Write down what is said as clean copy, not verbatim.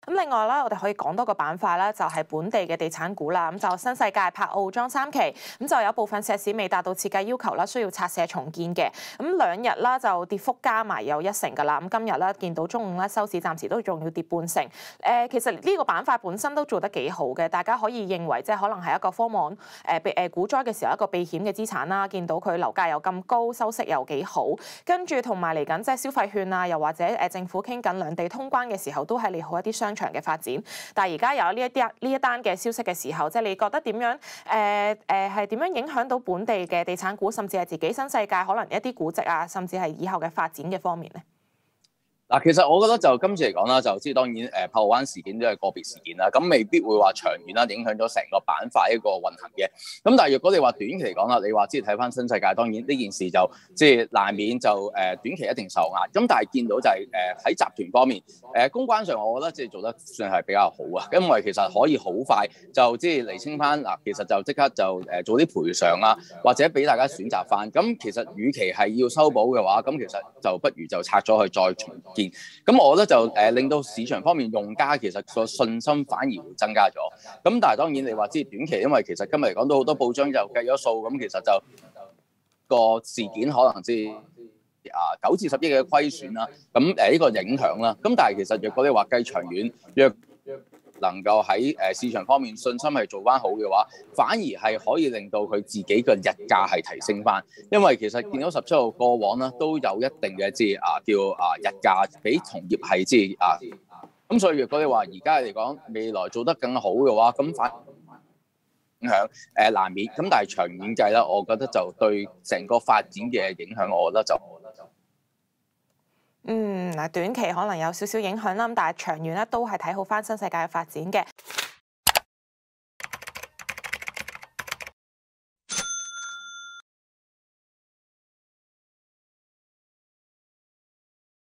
咁另外啦，我哋可以講多個板塊啦，就係本地嘅地產股啦。咁就新世界柏傲莊3期，咁就有部分石屎未達到設計要求啦，需要拆卸重建嘅。咁2日啦就跌幅加埋有1成㗎啦。咁今日咧見到中午咧收市暫時都仲要跌半成。其實呢個板塊本身都做得幾好嘅，大家可以認為即係可能係一個科網股災嘅時候一個避險嘅資產啦。見到佢樓價又咁高，收息又幾好，跟住同埋嚟緊即係消費券啊，又或者政府傾緊兩地通關嘅時候，都係利好一啲商場嘅發展。但係而家有呢一單嘅消息嘅時候，即係你覺得點樣？係點樣影響到本地嘅地產股，甚至係自己新世界可能一啲估值啊，甚至係以後嘅發展嘅方面咧？ 嗱，其實我覺得就今次嚟講啦，就即係當然柏傲灣事件都係個別事件啦，咁未必會話長遠啦影響咗成個板塊一個運行嘅。咁但係若果你話短期嚟講啦，你話即係睇翻新世界，當然呢件事就即係難免就短期一定受壓。咁但係見到就係喺集團方面公關上，我覺得即係做得算係比較好啊，因為其實可以好快就即係釐清翻嗱，其實就即刻就做啲賠償啊，或者俾大家選擇翻。咁其實與其係要修補嘅話，咁其實就不如就拆咗去再重。咁我覺得就令到市場方面用家其實個信心反而會增加咗。咁但係當然你話即係短期，因為其實今日嚟講都好多報章就計咗數，咁其實就個事件可能即係9至10億嘅虧損啦。咁呢個影響啦。咁但係其實若果你話計長遠，若能夠喺市場方面信心係做翻好嘅話，反而係可以令到佢自己嘅日價係提升翻，因為其實見到17號過往啦都有一定嘅即係叫日價比同業係即係咁所以若果你話而家嚟講未來做得更好嘅話，咁反影響難免，咁但係長遠計啦，我覺得就對成個發展嘅影響，我覺得就短期可能有少少影響啦，但係長遠咧都係睇好翻新世界嘅發展嘅。